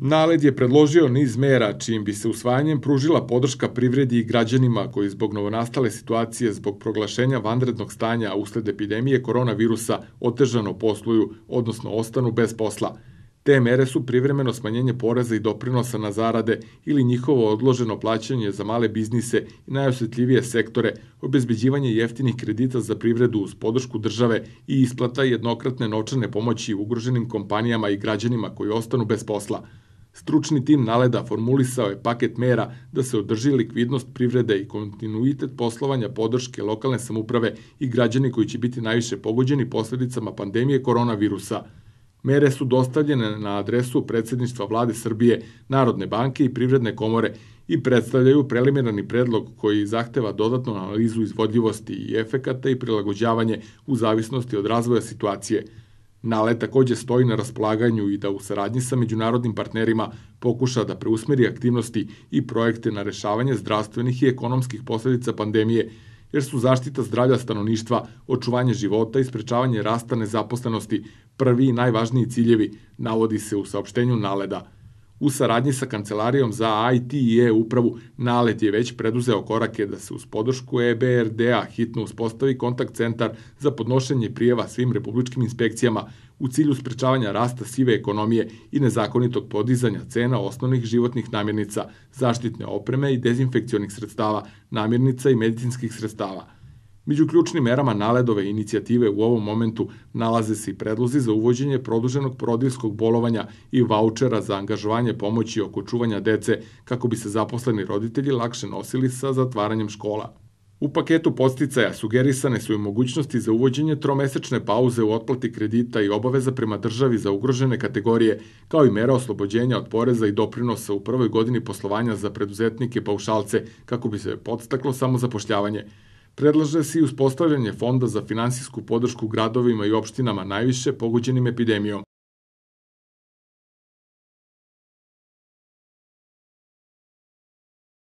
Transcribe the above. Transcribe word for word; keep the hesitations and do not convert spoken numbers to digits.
NALED je predložio niz mera čijim bi se usvajanjem pružila podrška privredi i građanima koji zbog novonastale situacije zbog proglašenja vanrednog stanja usled epidemije koronavirusa otežano posluju, odnosno ostanu bez posla. Te mere su privremeno smanjenje poreza i doprinosa na zarade ili njihovo odloženo plaćanje za male biznise i najosetljivije sektore, obezbeđivanje jeftinih kredita za privredu uz podršku države i isplata jednokratne novčane pomoći ugroženim kompanijama i građanima koji ostanu bez posla. Stručni tim NALED-a formulisao je paket mera da se održi likvidnost privrede i kontinuitet poslovanja podrške lokalne samouprave i građani koji će biti najviše pogođeni posledicama pandemije koronavirusa. Mere su dostavljene na adresu predsedništva Vlade Srbije, Narodne banke i Privredne komore i predstavljaju preliminarni predlog koji zahteva dodatnu analizu izvodljivosti i efekata i prilagođavanje u zavisnosti od razvoja situacije. NALED takođe stoji na raspolaganju i da u saradnji sa međunarodnim partnerima pokuša da preusmeri aktivnosti i projekte na rešavanje zdravstvenih i ekonomskih posledica pandemije, jer su zaštita zdravlja stanovništva, očuvanje života i sprečavanje rasta nezaposlenosti prvi i najvažniji ciljevi, navodi se u saopštenju NALED-a. U saradnji sa Kancelarijom za I T i e-upravu, NALED je već preduzeo korake da se uz podršku E B R D-a hitno uspostavi kontakt centar za podnošenje prijava svim republičkim inspekcijama u cilju sprečavanja rasta sive ekonomije i nezakonitog podizanja cena osnovnih životnih namirnica, zaštitne opreme i dezinfekcionih sredstava, namirnica i medicinskih sredstava. Među ključnim merama NALED-ove inicijative u ovom momentu nalaze se i predlozi za uvođenje produženog porodiljskog bolovanja i vaučera za angažovanje pomoći oko čuvanja dece kako bi se zaposleni roditelji lakše nosili sa zatvaranjem škola. U paketu podsticaja sugerisane su i mogućnosti za uvođenje tromesečne pauze u otplati kredita i obaveza prema državi za ugrožene kategorije, kao i mera oslobođenja od poreza i doprinosa u prvoj godini poslovanja za preduzetnike paušalce kako bi se podstaklo samozapošljavanje. Predlaže se i uspostavljanje fonda za finansijsku podršku gradovima i opštinama najviše pogođenim epidemijom.